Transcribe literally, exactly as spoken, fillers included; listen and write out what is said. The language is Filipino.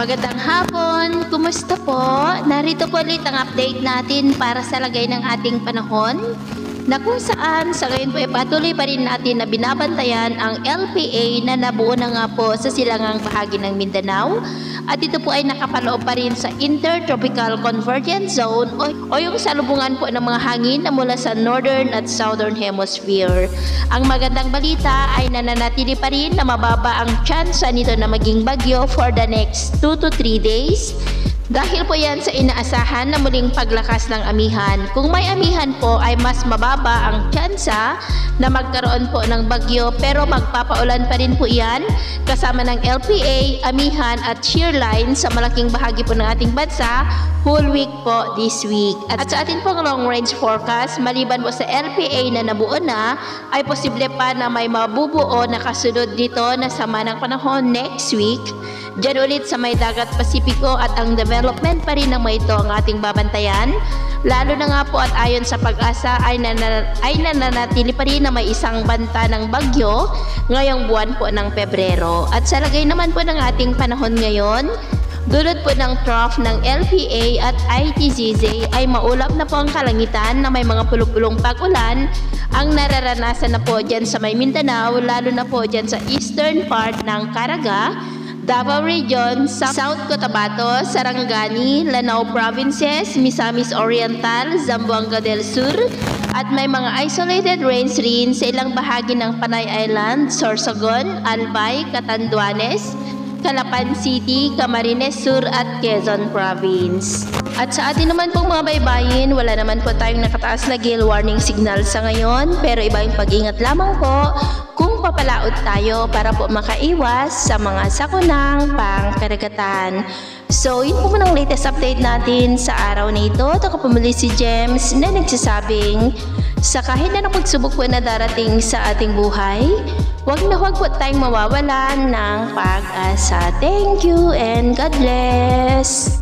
Magandang hapon, kumusta po? Narito po ulit ang update natin para sa lagay ng ating panahon na kung saan sa ngayon po ay patuloy pa rin natin na binabantayan ang L P A na nabuo na nga po sa silangang bahagi ng Mindanao at ito po ay nakapaloob pa rin sa Intertropical Convergence Zone o, o yung salubungan po ng mga hangin na mula sa Northern at Southern Hemisphere. Ang magandang balita ay nananatili pa rin na mababa ang tsansa nito na maging bagyo for the next two to three days. Dahil po yan sa inaasahan na muling paglakas ng amihan. Kung may amihan po ay mas mababa ang tsansa na magkaroon po ng bagyo pero magpapaulan pa rin po yan kasama ng L P A, amihan at shear line sa malaking bahagi po ng ating bansa whole week po this week. At sa ating pong long range forecast, maliban po sa L P A na nabuo na, ay posible pa na may mabubuo na kasunod dito na sama ng panahon next week. Diyan ulit sa may dagat Pasipiko at ang development pa rin ng mga ito ang ating babantayan. Lalo na nga po at ayon sa Pag-asa ay, nanana, ay nananatili pa rin na may isang banta ng bagyo ngayong buwan po ng Pebrero. At sa lagay naman po ng ating panahon ngayon, dulot po ng trough ng L P A at I T Z Z ay maulap na po ang kalangitan na may mga pulupulong pag-ulan ang nararanasan na po dyan sa may Mindanao, lalo na po dyan sa eastern part ng Caraga, Davao Region, South Cotabato, Sarangani, Lanao Provinces, Misamis Oriental, Zamboanga del Sur, at may mga isolated rains rin sa ilang bahagi ng Panay Island, Sorsogon, Albay, Catanduanes, Calapan City, Camarines Sur at Quezon Province. At sa atin naman pong mga baybayin, wala naman po tayong nakataas na gale warning signal sa ngayon, pero iba yung pag-ingat lamang po kung papalaot tayo para po makaiwas sa mga sakunang pangkaragatan. So, yun po muna ang latest update natin sa araw na ito. Ito ko pumuli si James na nagsasabing sa kahit na pagsubok po na darating sa ating buhay, huwag na huwag po tayong mawawalan ng pag-asa. Thank you and God bless!